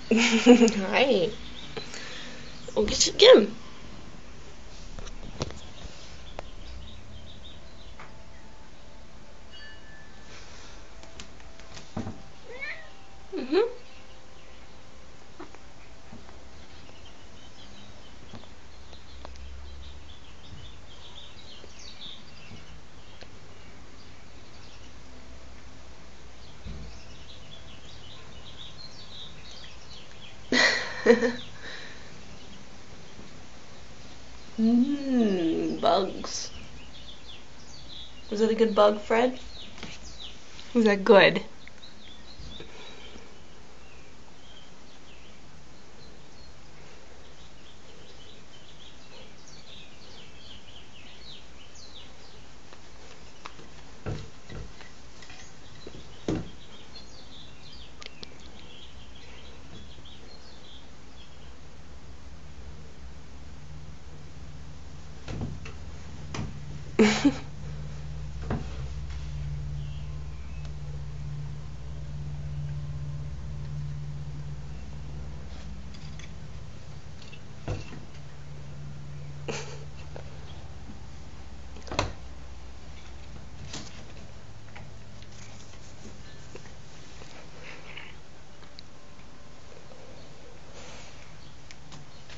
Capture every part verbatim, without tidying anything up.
Alright. We'll get you get him. Mm-hmm. Mmm, bugs. Was it a good bug, Fred? Was that good?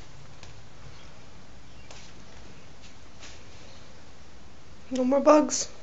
No more bugs.